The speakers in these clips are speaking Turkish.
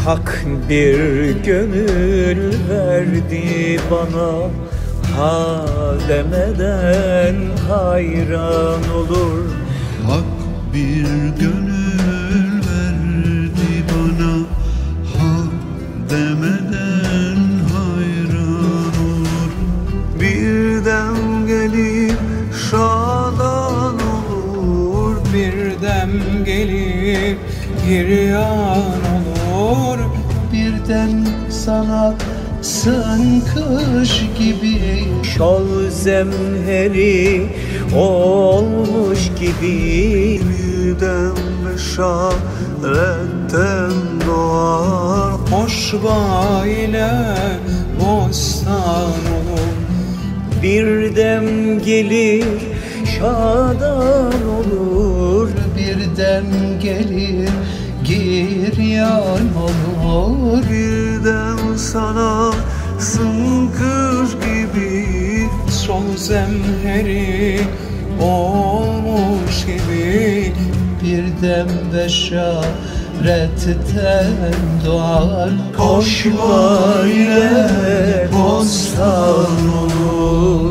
Hak bir gönül verdi bana, ha demeden hayran olur. Hak bir gönül verdi bana, ha demeden hayran olur. Birden gelip şadan olur, Birden gelip giryan olur. Birden sana kış gibi Şol zemheri olmuş gibi. birden beşaretten doğar. Hoş bağ ile bostan olur. Birden gelir şadan olur. Birden gelir giryan olur. Birden sana kış gibi. Sol zemheri olmuş gibi. Birden beşaretten doğar. Hoş bağ ile bostan olur.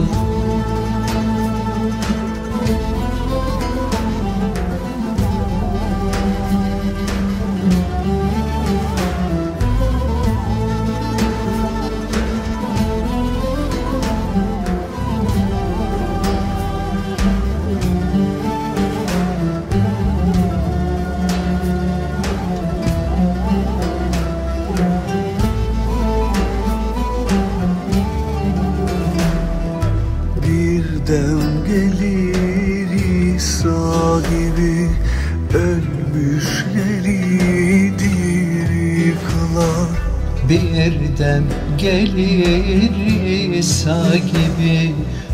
Birden gelir İsa gibi, ölmüşleri diri kılar. Birden gelir İsa gibi,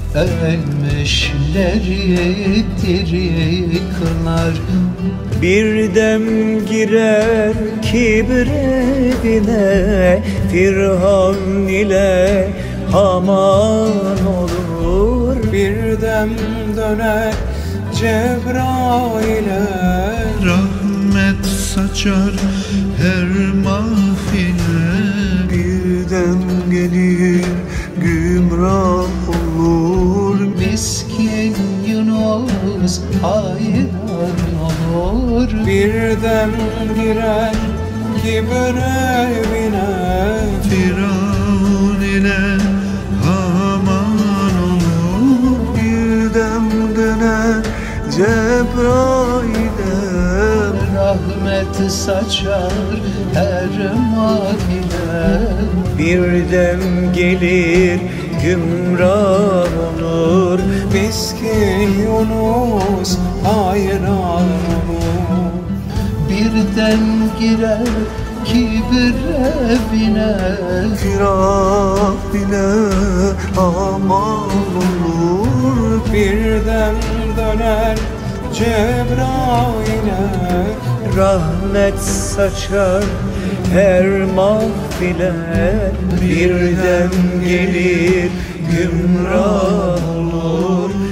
ölmüşleri diri kılar. Birden girer kibir evine, Firavun ile Haman olur. Birden döner Cebrail'e, Rahmet saçar her mahfile. Birden gelir gümrah olur. Miskin Yunus hayran olur. birden girer kibir evine. Firavun ile Haman olur. Birden döner Cebrail'e, Rahmet saçar her mahfile. Birden gelir gümrah olur. Miskin Yunus hayran olur. Birden girer kibir evine. Firavun ile aman olur. Birden döner Cebrail'e, Rahmet saçar her mahfile. Birden gelir gümrah olur.